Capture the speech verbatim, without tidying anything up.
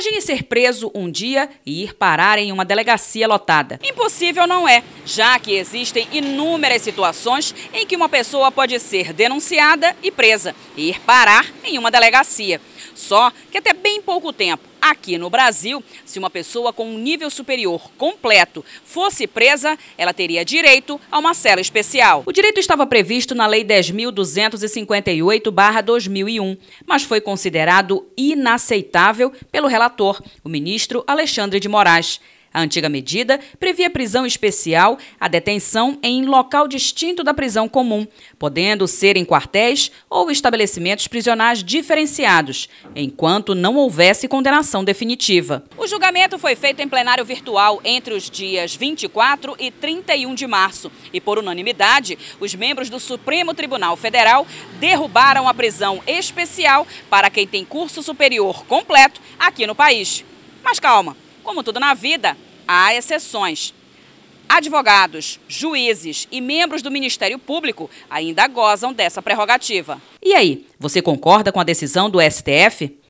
Imagine ser preso um dia e ir parar em uma delegacia lotada. Impossível não é, já que existem inúmeras situações em que uma pessoa pode ser denunciada e presa e ir parar em uma delegacia. Só que até bem pouco tempo, aqui no Brasil, se uma pessoa com um nível superior completo fosse presa, ela teria direito a uma cela especial. O direito estava previsto na Lei dez mil duzentos e cinquenta e oito barra dois mil e um, mas foi considerado inaceitável pelo relator, o ministro Alexandre de Moraes. A antiga medida previa prisão especial, a detenção em local distinto da prisão comum, podendo ser em quartéis ou estabelecimentos prisionais diferenciados, enquanto não houvesse condenação definitiva. O julgamento foi feito em plenário virtual entre os dias vinte e quatro e trinta e um de março e, por unanimidade, os membros do Supremo Tribunal Federal derrubaram a prisão especial para quem tem curso superior completo aqui no país. Mas calma! Como tudo na vida, há exceções. Advogados, juízes e membros do Ministério Público ainda gozam dessa prerrogativa. E aí, você concorda com a decisão do S T F?